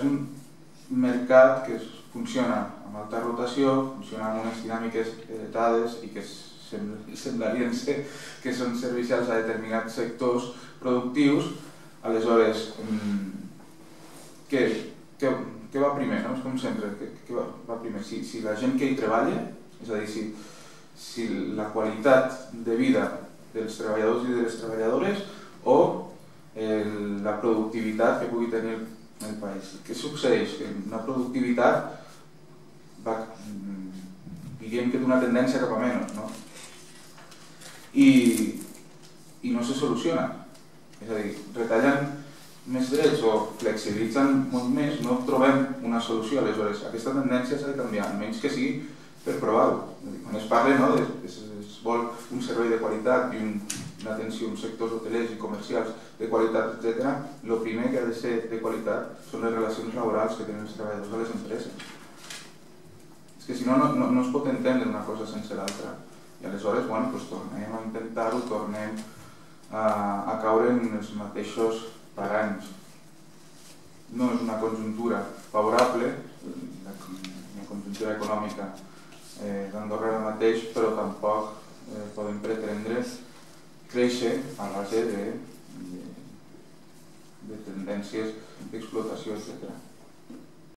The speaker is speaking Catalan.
és un mercat que funciona amb alta rotació, funciona amb unes dinàmiques heretades i que semblarien ser que són servicials a determinats sectors productius. Aleshores, què va primer? Com sempre, què va primer? Si la gent que hi treballa, és a dir, si la qualitat de vida dels treballadors i de les treballadores o la productivitat que pugui tenir el país. Què succeeix? Que una productivitat diríem que té una tendència cap a menys, no? I no se soluciona. És a dir, retallant més drets o flexibilitzant molt més, no trobem una solució. Aleshores, aquesta tendència s'ha de canviar, almenys que sigui per provar-ho. Quan es parla es vol un servei de qualitat i una atenció a uns sectors hotelers i comercials de qualitat, etc., el primer que ha de ser de qualitat són les relacions laborals que tenen els treballadors a les empreses. És que si no, no es pot entendre una cosa sense l'altra. I aleshores, tornem a intentar-ho, tornem a caure en els mateixos paranys. No és una conjuntura favorable, una conjuntura econòmica d'Andorra ara mateix, però tampoc podem pretendre créixer a base de tendències d'explotació, etc.